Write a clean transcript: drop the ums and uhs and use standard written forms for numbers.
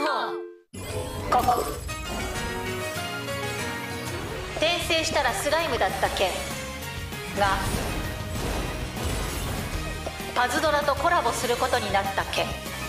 ここ。転生したらスライムだった件がパズドラとコラボすることになった件。